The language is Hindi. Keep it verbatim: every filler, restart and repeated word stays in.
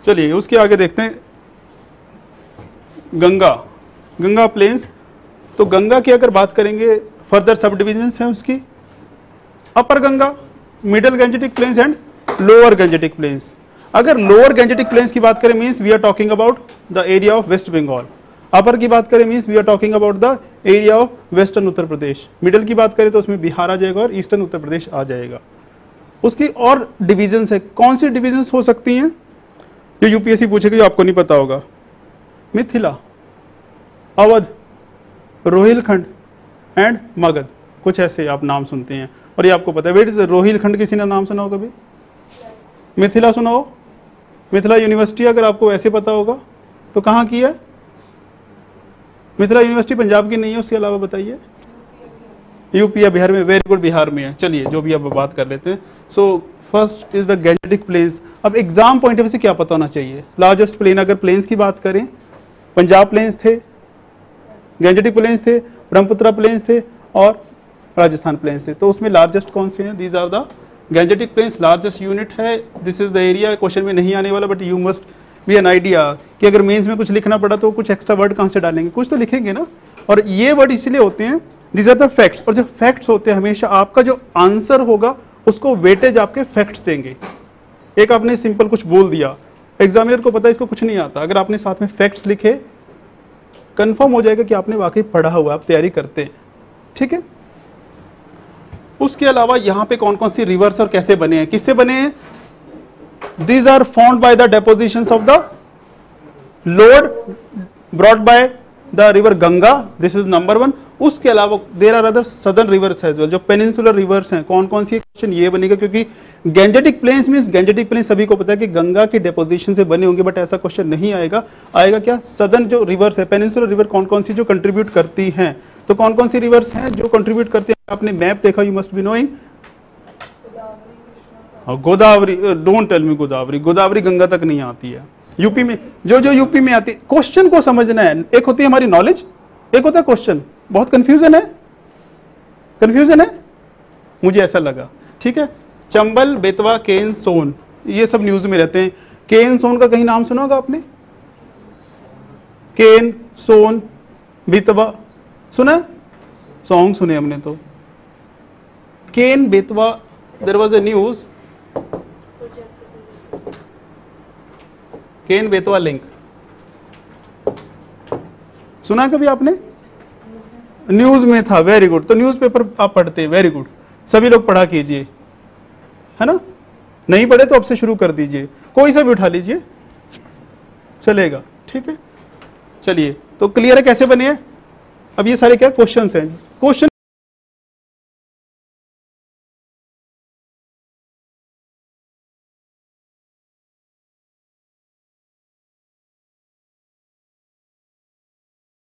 चलिए उसके आगे देखते हैं गंगा, गंगा प्लेन्स। तो गंगा की अगर बात करेंगे फर्दर सब डिविजन्स हैं उसकी, upper Ganga, middle Gangetic plains and lower Gangetic plains. अगर लोअर गैंजेटिक प्लेन्स की बात करें means we are talking about the area of West Bengal, upper की बात करें means we are talking about the area of western Uttar Pradesh, middle की बात करें तो उसमें बिहार आ जाएगा और ईस्टर्न उत्तर प्रदेश आ जाएगा। उसकी और डिविजन्स है, कौन सी डिविजन्स हो सकती हैं जो यूपीएससी पूछेगी जो आपको नहीं पता होगा? मिथिला, अवध, रोहिलखंड एंड मगध, कुछ ऐसे आप नाम सुनते हैं और ये आपको पता है। वेट इज रोहिलखंड, किसी ने नाम सुना हो कभी? मिथिला सुना हो? मिथिला यूनिवर्सिटी अगर आपको ऐसे पता होगा तो कहाँ की है? मिथिला यूनिवर्सिटी पंजाब की नहीं है, उसके अलावा बताइए। यूपी या बिहार में? वेरी गुड, बिहार में है। चलिए जो भी अब बात कर लेते हैं। So first is the Gangetic plains. अब एग्जाम पॉइंट ऑफ व्यू से क्या पता होना चाहिए? लार्जेस्ट प्लेन, अगर प्लेन्स की बात करें, पंजाब प्लेन्स थे, गैंजेटिक प्लेन्स थे, ब्रह्मपुत्रा प्लेन्स थे और राजस्थान प्लेन्स थे। तो उसमें लार्जेस्ट कौन से हैं? These are the Gangetic plains. Largest unit है, this is the area. Question में नहीं आने वाला but you must be an idea कि अगर मेंस में कुछ लिखना पड़ा तो कुछ एक्स्ट्रा वर्ड कहाँ से डालेंगे, कुछ तो लिखेंगे ना। और ये वर्ड इसलिए होते हैं, दीज आर द फैक्ट्स। और जो फैक्ट्स होते हैं हमेशा आपका जो आंसर होगा उसको वेटेज आपके फैक्ट्स देंगे। एक आपने सिंपल कुछ बोल दिया, एग्जामिनर को पता है इसको कुछ नहीं आता, अगर आपने साथ में फैक्ट्स लिखे कंफर्म हो जाएगा कि आपने वाकई पढ़ा हुआ, आप तैयारी करते हैं। ठीक है। उसके अलावा यहाँ पे कौन कौन सी रिवर्स और कैसे बने हैं, किससे बने हैं? These are formed by the depositions of the load brought by the river Ganga. This is number one. उसके अलावा there are other southern rivers as well, जो peninsular rivers हैं। कौन कौन सी? क्वेश्चन ये बनेगा क्योंकि Gangetic plains means Gangetic plains सभी को पता है कि गंगा की डेपोजिशन से बने होंगे, बट ऐसा क्वेश्चन नहीं आएगा। आएगा क्या? सदर्न जो रिवर्स है, पेनिनसुलर रिवर कौन कौन सी जो कंट्रीब्यूट करती हैं। तो कौन कौन सी रिवर्स हैं जो कंट्रीब्यूट करती हैं? आपने मैप देखा, you must be knowing. Godavari, don't tell me Godavari, Godavari Ganga तक नहीं आती है। यूपी में जो जो यूपी में आती है, क्वेश्चन को समझना है। एक होती है हमारी नॉलेज, एक होता है क्वेश्चन। बहुत कंफ्यूजन है, कंफ्यूजन है, मुझे ऐसा लगा। ठीक है। चंबल, बेतवा, केन, सोन, ये सब न्यूज में रहते हैं। केन सोन का कहीं नाम सुना होगा आपने? केन, सोन, बेतवा सुना? सॉन्ग सुने हमने तो। Ken, Betwa, there was a news, Ken Betwa link, सुना कभी आपने? न्यूज में था। Very good. तो न्यूज़पेपर आप पढ़ते हैं, वेरी गुड, सभी लोग पढ़ा कीजिए, है ना। नहीं पढ़े तो अब से शुरू कर दीजिए, कोई सा भी उठा लीजिए, चलेगा। ठीक है। चलिए, तो क्लियर है कैसे बने हैं? अब ये सारे क्या क्वेश्चंस हैं। क्वेश्चन